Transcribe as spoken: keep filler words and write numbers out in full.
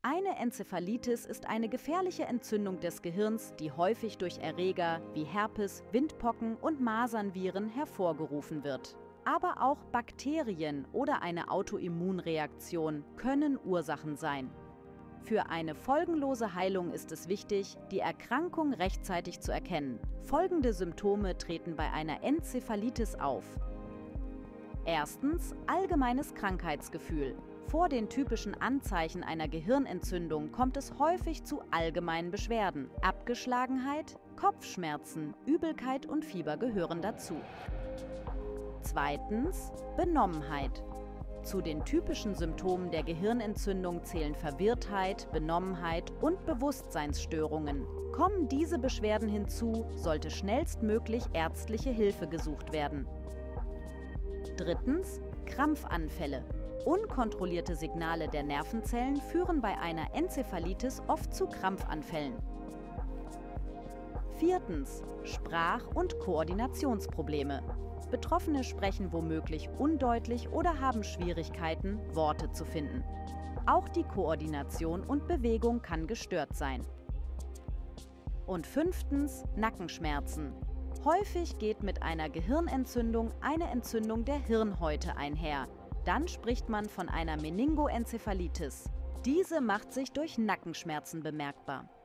Eine Enzephalitis ist eine gefährliche Entzündung des Gehirns, die häufig durch Erreger wie Herpes, Windpocken und Masernviren hervorgerufen wird. Aber auch Bakterien oder eine Autoimmunreaktion können Ursachen sein. Für eine folgenlose Heilung ist es wichtig, die Erkrankung rechtzeitig zu erkennen. Folgende Symptome treten bei einer Enzephalitis auf. Erstens, allgemeines Krankheitsgefühl. Vor den typischen Anzeichen einer Gehirnentzündung kommt es häufig zu allgemeinen Beschwerden. Abgeschlagenheit, Kopfschmerzen, Übelkeit und Fieber gehören dazu. Zweitens, Benommenheit. Zu den typischen Symptomen der Gehirnentzündung zählen Verwirrtheit, Benommenheit und Bewusstseinsstörungen. Kommen diese Beschwerden hinzu, sollte schnellstmöglich ärztliche Hilfe gesucht werden. Drittens, Krampfanfälle. Unkontrollierte Signale der Nervenzellen führen bei einer Enzephalitis oft zu Krampfanfällen. Viertens, Sprach- und Koordinationsprobleme. Betroffene sprechen womöglich undeutlich oder haben Schwierigkeiten, Worte zu finden. Auch die Koordination und Bewegung kann gestört sein. Und fünftens, Nackenschmerzen. Häufig geht mit einer Gehirnentzündung eine Entzündung der Hirnhäute einher. Dann spricht man von einer Meningoenzephalitis. Diese macht sich durch Nackenschmerzen bemerkbar.